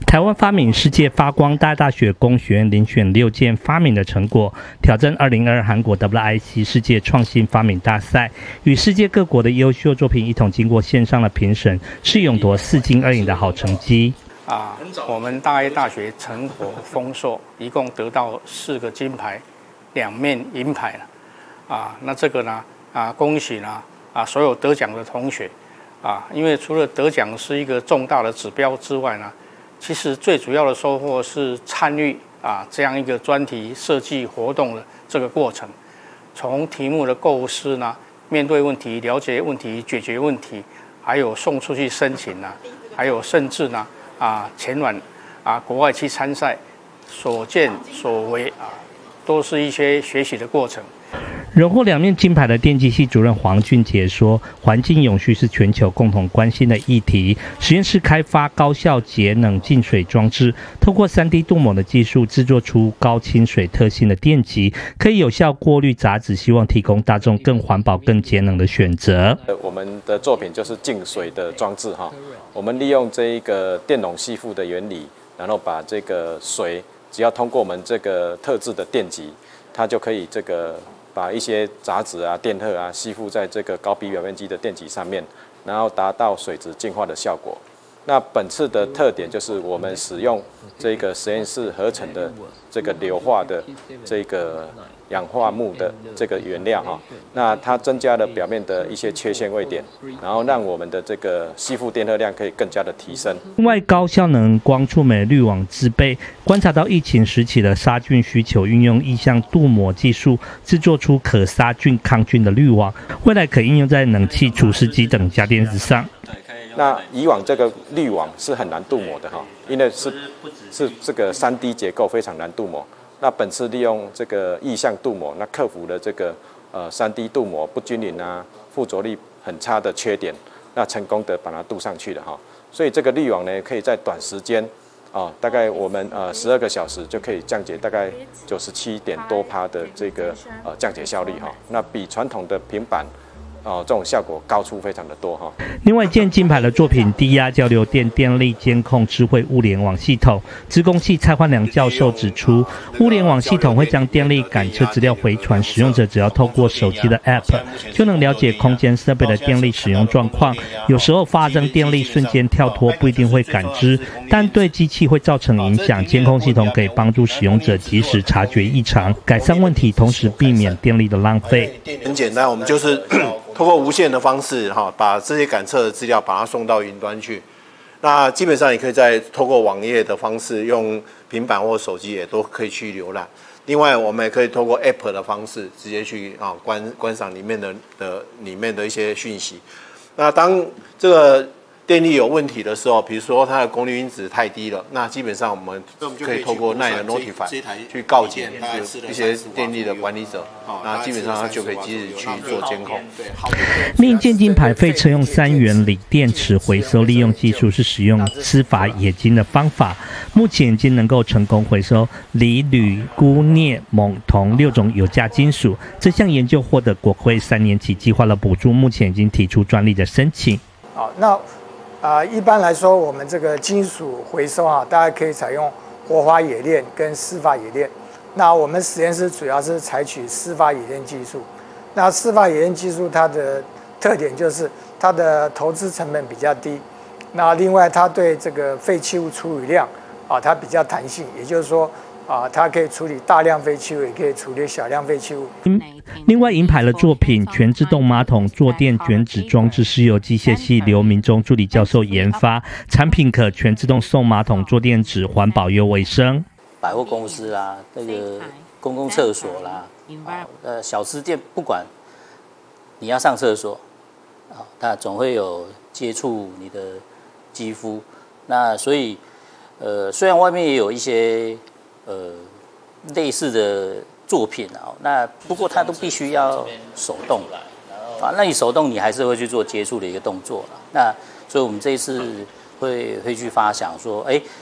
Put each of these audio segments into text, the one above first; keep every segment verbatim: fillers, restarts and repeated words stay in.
台湾发明世界发光大大学工学院遴选六件发明的成果，挑战二零二二韩国 W I C 世界创新发明大赛，与世界各国的优秀作品一同经过线上的评审，是勇夺四金二银的好成绩。 啊，我们大 A 大学成果丰硕，一共得到四个金牌，两面银牌了。啊，那这个呢，啊，恭喜呢，啊，所有得奖的同学。啊，因为除了得奖是一个重大的指标之外呢，其实最主要的收获是参与啊这样一个专题设计活动的这个过程，从题目的构思呢，面对问题、了解问题、解决问题，还有送出去申请呢，还有甚至呢啊前往啊国外去参赛，所见所为啊，都是一些学习的过程。 荣获两面金牌的电机系主任黄俊杰说，环境永续是全球共同关心的议题。实验室开发高效节能净水装置，透过 三 D 镀膜的技术制作出高亲水特性的电极，可以有效过滤杂质，希望提供大众更环保、更节能的选择。 我们的作品就是净水的装置哈，我们利用这一个电容吸附的原理，然后把这个水只要通过我们这个特制的电极，它就可以这个。把一些杂质啊、电荷啊吸附在这个高比表面积的电极上面，然后达到水质净化的效果。那本次的特点就是我们使用这个实验室合成的这个硫化的这个氧化钼的这个原料哈，那它增加了表面的一些缺陷位点，然后让我们的这个吸附电荷量可以更加的提升。 另外，高效能光触媒滤网制备，观察到疫情时期的杀菌需求，运用意象镀膜技术制作出可杀菌抗菌的滤网，未来可应用在冷气、除湿机等家电上。 那以往这个滤网是很难镀膜的哈，因为是是这个 三 D 结构非常难镀膜。那本次利用这个意象镀膜，那克服了这个呃 三 D 镀膜不均匀啊、附着力很差的缺点，那成功的把它镀上去了哈。所以这个滤网呢，可以在短时间啊、呃，大概我们呃十二个小时就可以降解大概九十七点多趴的这个呃降解效率哈。那比传统的平板。哦，这种效果高出非常的多哈。 另外一件金牌的作品，低压交流电电力监控智慧物联网系统。资工系蔡焕良教授指出，物联网系统会将电力感测资料回传，使用者只要透过手机的 App 就能了解空间设备的电力使用状况。有时候发生电力瞬间跳脱，不一定会感知，但对机器会造成影响。监控系统可以帮助使用者及时察觉异常，改善问题，同时避免电力的浪费。 很简单，我们就是透过无线的方式，哈，把这些感测的资料把它送到云端去。那基本上你可以在透过网页的方式，用平板或手机也都可以去浏览。另外，我们也可以透过 App 的方式，直接去啊观观赏里面的的里面的一些讯息。那当这个电力有问题的时候，比如说它的功率因子太低了，那基本上我们可以透过 N I N 的 Notify 去告检一些电力的管理者，那基本上它就可以及时去做监控。 另一件金牌废车用三元锂电池回收利用技术是使用司法冶金的方法，目前已经能够成功回收锂、铝、钴、镍、锰、铜六种有价金属。这项研究获得国会三年期计划的补助，目前已经提出专利的申请。 好，那。啊、呃，一般来说，我们这个金属回收啊，大家可以采用活化冶炼跟湿法冶炼。那我们实验室主要是采取湿法冶炼技术。那湿法冶炼技术它的特点就是它的投资成本比较低。那另外，它对这个废弃物处理量啊，它比较弹性，也就是说啊，它可以处理大量废弃物，也可以处理小量废弃物。 嗯另外，银牌的作品全自动马桶坐垫卷纸装置是由机械系刘明忠助理教授研发，产品可全自动送马桶坐垫纸，环保又卫生。 百货公司啦，那个公共厕所啦，呃，小吃店，不管你要上厕所，啊，它总会有接触你的肌肤。那所以，呃，虽然外面也有一些呃类似的作品啊，那不过它都必须要手动啊。那你手动，你还是会去做接触的一个动作啦。那所以我们这一次会会去发想说，哎，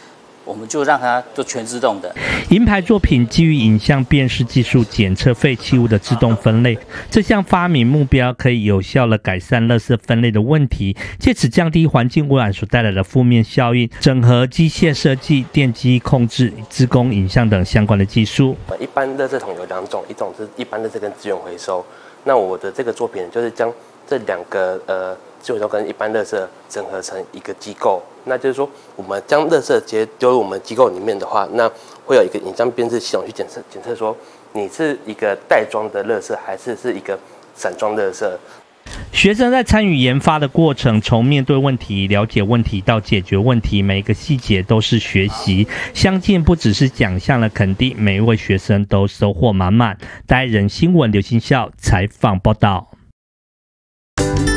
我们就让它就全自动的。 银牌作品基于影像辨识技术检测废弃物的自动分类，这项发明目标可以有效地改善垃圾分类的问题，借此降低环境污染所带来的负面效应，整合机械设计、电机控制、资工影像等相关的技术。 一般垃圾桶有两种，一种是一般垃圾跟资源回收。那我的这个作品就是将这两个呃资源回收跟一般垃圾整合成一个机构。那就是说，我们将垃圾直接丢入我们机构里面的话，那会有一个影像辨识系统去检测检测说你是一个袋装的垃圾还是是一个散装垃圾。 学生在参与研发的过程，从面对问题、了解问题到解决问题，每一个细节都是学习。相信不只是奖项的肯定，每一位学生都收获满满。待人新闻刘欣孝采访报道。